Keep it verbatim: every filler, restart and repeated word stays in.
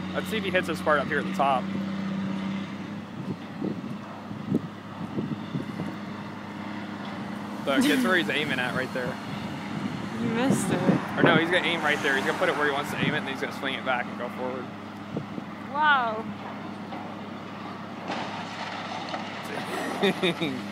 Let's see if he hits this part up here at the top. Look, it's where he's aiming at right there. You missed it. Or no, he's gonna aim right there. He's gonna put it where he wants to aim it, and then he's gonna swing it back and go forward. Wow.